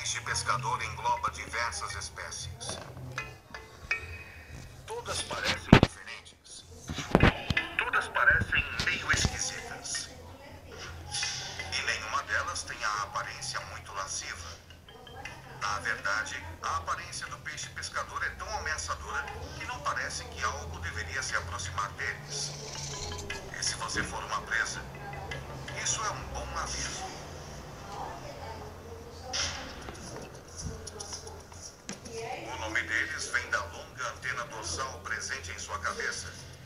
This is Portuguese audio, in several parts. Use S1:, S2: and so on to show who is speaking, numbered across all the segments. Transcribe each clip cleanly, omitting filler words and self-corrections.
S1: peixe pescador engloba diversas espécies. Todas parecem diferentes. Todas parecem meio esquisitas. E nenhuma delas tem a aparência muito lasciva. Na verdade, a aparência do peixe pescador é tão ameaçadora que não parece que algo deveria se aproximar deles. E se você for uma presa, isso é um bom aviso. O nome deles vem da longa antena dorsal presente em sua cabeça.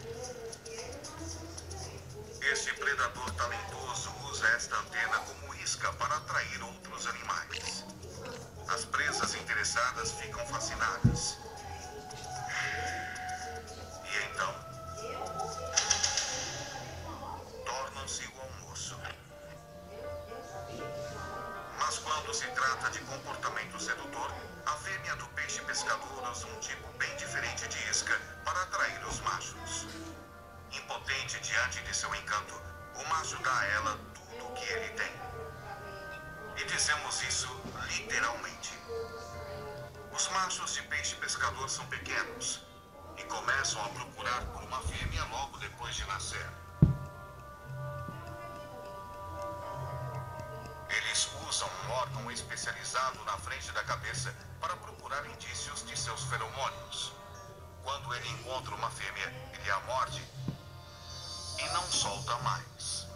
S1: Este predador talentoso usa esta antena como isca para atrair outros animais. As presas interessadas ficam fascinadas. E então, tornam-se o almoço. Mas quando se trata de comportamento sedutor, a fêmea do peixe pescador usa um tipo bem diferente de isca para atrair os machos. Impotente diante de seu encanto, o macho dá a ela tudo o que ele tem. E dizemos isso literalmente. Os machos de peixe pescador são pequenos e começam a procurar por uma fêmea logo depois de nascer. Eles usam um órgão especializado na frente da cabeça para procurar indícios de seus feromônios. Quando ele encontra uma fêmea, ele a morde e não solta mais.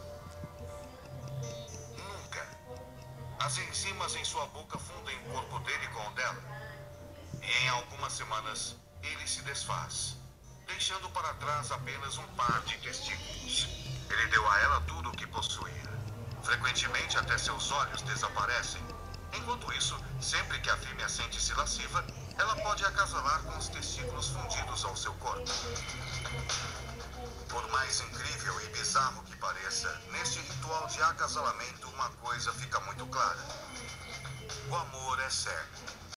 S1: Nunca. As enzimas em sua boca fundem o corpo dele com o dela. E em algumas semanas, ele se desfaz, deixando para trás apenas um par de testículos. Ele deu a ela tudo o que possuía. Frequentemente até seus olhos desaparecem. Enquanto isso, sempre que a fêmea sente-se lasciva, ela pode acasalar com os testículos fundidos ao seu corpo. Por mais incrível e bizarro que pareça, neste ritual de acasalamento uma coisa fica muito clara. O amor é cego.